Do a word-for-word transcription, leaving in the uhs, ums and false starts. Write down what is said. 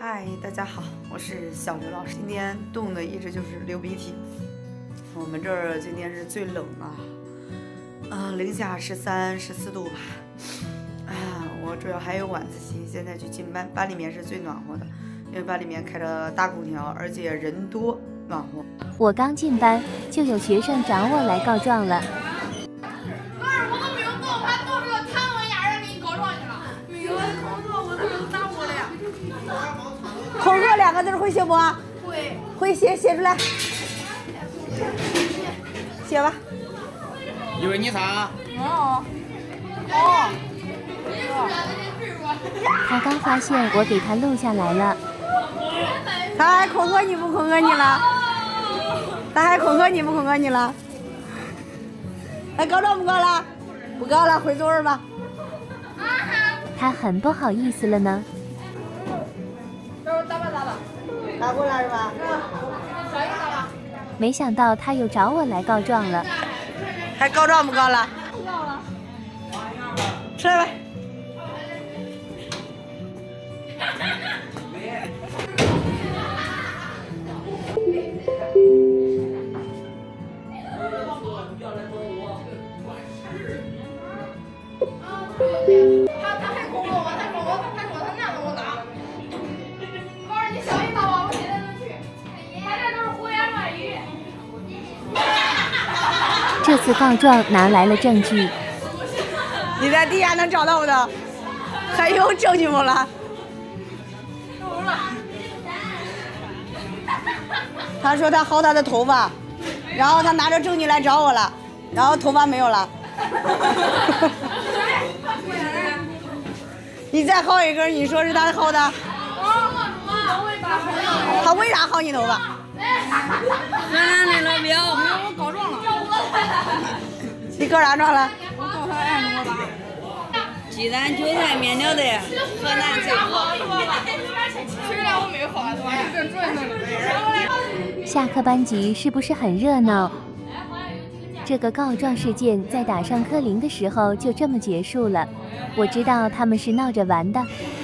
嗨，大家好，我是小刘老师。今天冻的一直就是流鼻涕。我们这儿今天是最冷啊，啊，零下十三、十四度吧。啊，我主要还有晚自习，现在去进班，班里面是最暖和的，因为班里面开着大空调，而且人多，暖和。 我刚进班，就有学生找我来告状了。 恐吓两个字会写不？ 会。 会写，写出来。写吧。 以为你啥？ 哦。哦。 他刚发现我给他录下来了。 他还恐吓你不恐吓你了？他还恐吓你不恐吓你了？还告状不告了？不告了，回座位吧。 他很不好意思了呢。 打吧打吧， 打过来是吧？ 小一打吧。 没想到他又找我来告状了。 还告状不告了？ 告了。 吃来吧。 他他还恐吓我，他说我，他说他那样我打。告诉你小一打吧，我现在能去。他这都是胡言乱语。 这次告状拿来了证据。 你在地下能找到不的？还有证据不了？ 有了。 他说他薅他的头发，然后他拿着证据来找我了，然后头发没有了。你再薅一根，你说是他薅的？他为啥薅你头发？ 俺那老表，我告状了。 你告啥状了？ 我告他按着我打。 鸡蛋、韭菜、面条的，河南最多。 虽然我没画，对吧？这主任能。 下课班级是不是很热闹？这个告状事件在打上课铃的时候就这么结束了。我知道他们是闹着玩的。